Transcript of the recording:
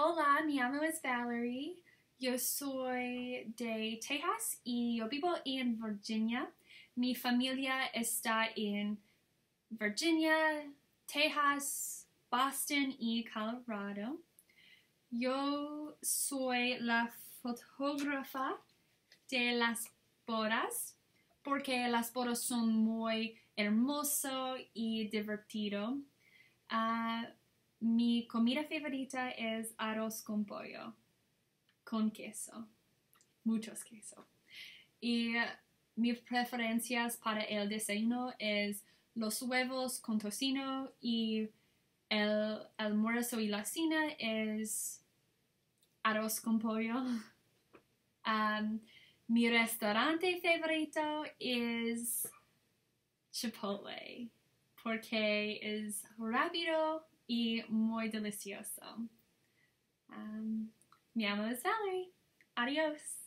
Hola, mi llamo es Valorie. Yo soy de Texas y yo vivo en Virginia. Mi familia está en Virginia, Texas, Boston y Colorado. Yo soy la fotógrafa de las bodas porque las bodas son muy hermoso y divertido. Mi comida favorita es arroz con pollo, con queso, muchos queso. Y mis preferencias para el desayuno es los huevos con tocino y el almuerzo y la cena es arroz con pollo. Mi restaurante favorito es Chipotle porque es rápido y muy delicioso. Mi amo es Valerie. Adiós.